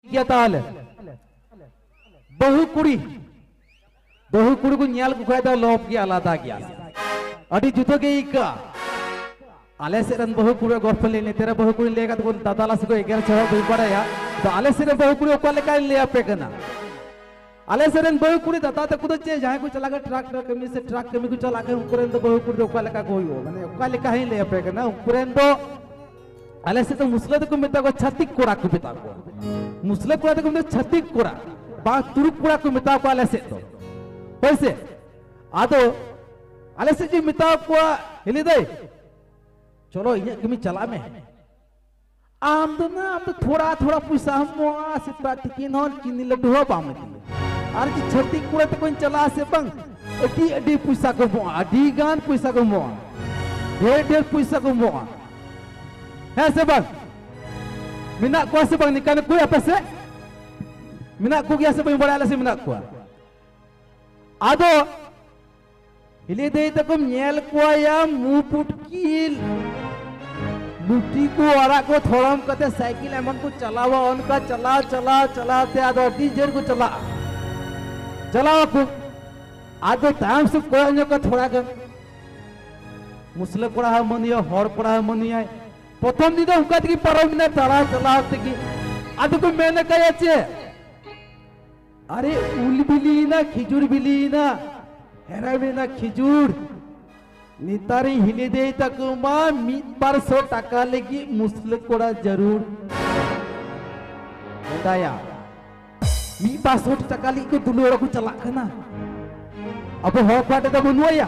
गया ताले बहु कुड़ी को न्याल को खाए तो लोभ गया आलादा गया अड़ी जुतो के इका आले से रन बहु कुड़ी गोफल लेने तेरा बहु कुड़ी लेगा तो दादा ला से को 11 छह कोई पड़ा या तो आले से रन बहु कुड़ी को लेकर ले आपे करना आले से रन बहु कुड़ी दादा तक कुछ चाहिए जहाँ को चला कर ट्रक कमी से ट्रक कमी को चला कर उनकुरें तो बहु कुड़ी को लेकर कोई हो मैंने को लेकर ही ले आपे करना उनकुरें तो आले से तो मुस्लिम को मिता को छत्तीस कोड़ा को मिता को मुस्लिम कोड़ा को मिता छत्तीस कोड़ा बात तुरुक कोड़ा को मिता को आले से तो वैसे आदो आले से जी मिता को हिली दे चलो ये कमी चला में आम तो थोड़ा थोड़ा पैसा हम वहाँ से प्रातिकिन और किन्नी लड्डू हो पाम आर जी छत्तीस कोड़ा तो कोई चला से बंग अटी अटी पैसा को वहाँ अटी गान पैसा को वहाँ ढेर पैसा को वहाँ है से बंग मिना को से बंग निकाल कोई apa से मिना को क्या से बंग बड़ा आले से मिना को आदो हिली दे तक nyel को या मुंह पुटकील लुटी को आरा को थोड़म कते साइकिल एमन को चलावा उनका चलाते आदो डीजर को चलावा को आदो टाइम से कोई का थोड़ा गन मुस्लिम कोड़ा है मनिया हर कोड़ा है मनिया प्रथम दिन उनका की परम ने तारा चलाते की आदो को मैंने कहा चे अरे उल बिली ना खिजूर बिली ना हेरा बिना खिजूर नितारी हिली दे तक मां मीत पर 100 टका लेगी मुस्लिम कोड़ा जरूर बताया मीत पर 100 टका लेगी को दुलोरा को चला करना अब हो पाटे तो बनुआ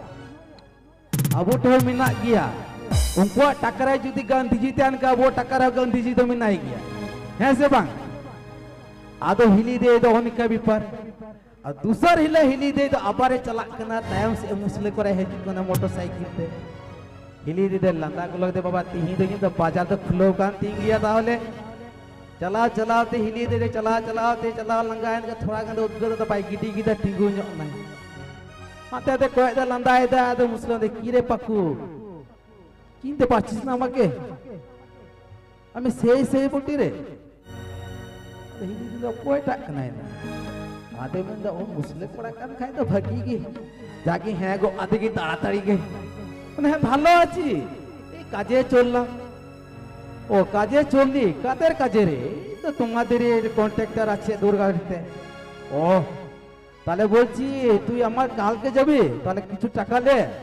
अब तो मिना गया उनको टकराई जुदी गांधी जी त्यान का वो टकरा गांधी जी तो मिना गया है से बांग आदो हिली दे दो उनका भी पर और दूसर हिली दे तो अबारे चला करना टाइम से मुस्लिम को रहे करना मोटरसाइकिल पे हिली दे लंदा को लगते बाबा तीही तो बाजार तो खुलो कान तीन गया ताहले चलाते हिली दे चलाते लंगा इनका थोड़ा गंदा उद्गत तो बाइक गिटी गिटा टिंगु ᱧᱚᱜ ना माते ते कोई दा लंदा है दा तो मुस्लिम दे कीरे पक्कू किंते पाचिस ना मके हमें से बोटी रे हिली दे कोई टक ना आते में तो मुस्लिम पड़ा कान खाए तो भागी की जाके हैं गो आते की ताड़ाताड़ी के उन्हें भालो आची ए काजे चलना ओ काजे चलली कातेर काजे रे तो तुम्हादेर कॉन्ट्रैक्टर আছে দুর্গাড়িতে ও তাহলে বলছি তুই আমার কালকে যাবি তাহলে কিছু টাকা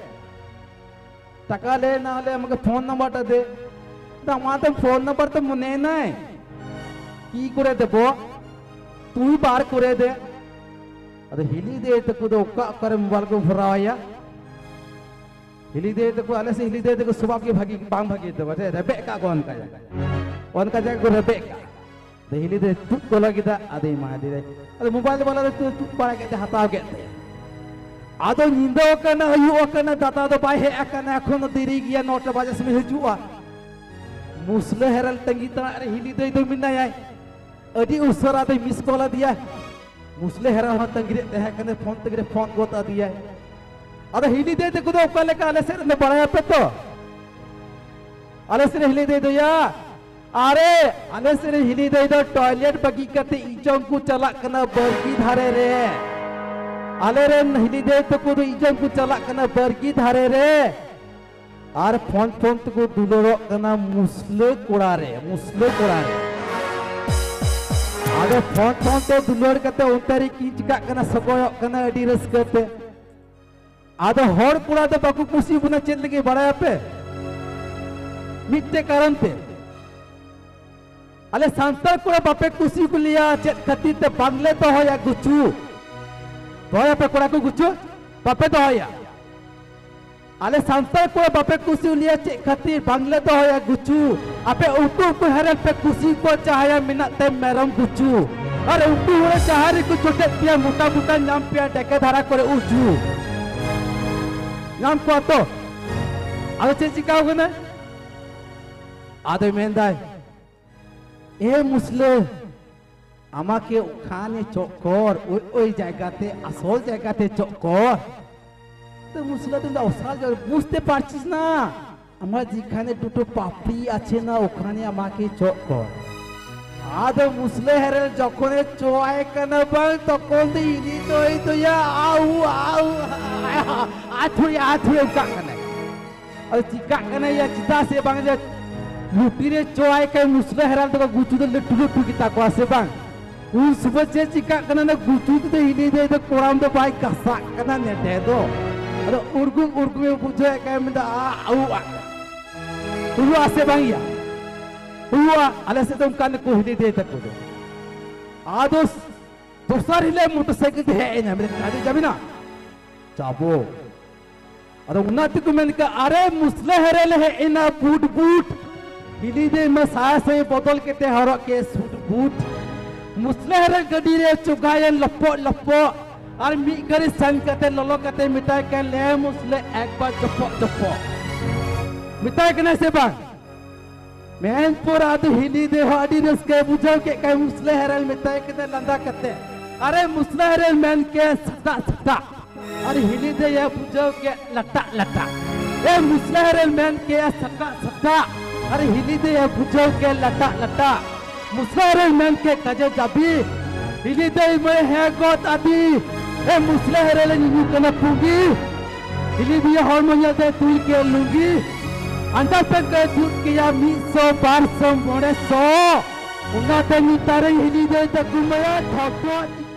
লে না হলে আমাকে ফোন নাম্বারটা দে তো আমার তো ফোন নাম্বার তো মনে নাই কি করে দেব তুই বার করে দে अरे हिली दे तो कुछ ओका करे मोबाइल को भराया हिली दे तो आले से हिली दे तो सुबह की भागी बांग भागी तो बटे रेबे का कौन का जगह को रेबे का तो हिली दे तू को लगी था आधे मार दे अरे मोबाइल वाला तो तू पड़ा के हटाओ के आदो नींदो करना हयु करना दाता तो पाए है करना এখন देरी गया 9 बजे से हिजुआ मुस्ले हेरल तंगी ता अरे हिली दे तो मिना आए अडी उसरा दे मिस कॉल दिया मुस्ले हेरा हो तंगिरे है कने फोन तंगिरे फोन गोता दिया अरे हिली दे ते कुदो कले का आले से ने बड़ा पे तो आले से हिली दे दो या अरे आले से हिली दे दो टॉयलेट बगी करते इजम को चला कना बरगी धारे रे आले रे हिली दे तो कुदो इजम को चला कना बरगी धारे रे और फोन तो को दुलोरो कना मुस्ले कोड़ा रे आगे फोन तो दुलोर करते उतारी की चिका करना सकोय करना अडी रस करते आदो हर पुरा तो बाकू कुसी बुना चेंद के बड़ा पे मिट्टे कारण पे अले सांस्तर कुरा बापे कुसी को लिया चेत खती ते बांगले तो हो या गुचू तो या पे कुरा को गुचू बापे तो हो या अले सांस्तर कुरा बापे कुसी लिया चेत खती बांगले तो हो या गुचू आपे उनको हरे पे कुसी को चाहे मिनते मेरम गुचू अरे उनको हरे चाहे को छोटे पिया मोटा नाम पिया डेके धारा करे उजू नाम को तो आगे चेची का होगा ना आधे मेंदाय ए मुस्ले आमा के खाने चौकोर ओई जायगाते असल जायगाते चौकोर तो मुस्ले तो असल जगह बुझते पारछिस ना আমার যেখানে দুটো পাপড়ি আছে না ওখানে আমাকে চক কর आदो मुसले हेरे जखने चोआए कना बंग तकोन दे इनी तो या आउ आथुरे उका कना और चिका कना या चिता से बंग जे लुटी रे चोआए के मुसले हेरे तो गुचु दे लटु किता को से बंग उन सुबह जे चिका कना ने गुचु दे इनी दे तो कोराम दे बाई कसा कना ने दे दो अरे उर्गुम बुझे के मिंदा आउ हुआ से बंग या हुआ अले से तुम कान को हिली दे तक दो आदोस दोसर हिले मोटरसाइकिल है ना मेरे गाड़ी जाबी ना जाबो अरे उन्नति को मैंने कहा अरे मुसले हरेले है इना बूट हिली दे में साया से बदल के ते हरो के सूट बूट मुसले हरे गडी रे चुगाए लप्पो और मी गरी संग कते ललो कते मिटाई के ले मुसले एक बार चप्पो मिटाई के से बांग मैन पर आदि हिली दे हो आदि रस के बुझाव के कई मुसले हरल मिटाई के लंदा करते अरे मुसले हरल मैन के सटा अरे हिली दे ये बुझाव के लटा ए मुसले हरल मैन के सटा अरे हिली दे ये बुझाव के लटा मुसले हरल मैन के कजे जाबी हिली दे मैं है गोत आदि ए मुसले हरल न्यू कना पुगी हिली दे हार्मोनिया दे तुल के लूंगी अंडा तक दूध किया 100 1200 100 उन्ना ते नितारे हिली दे तक मैं थको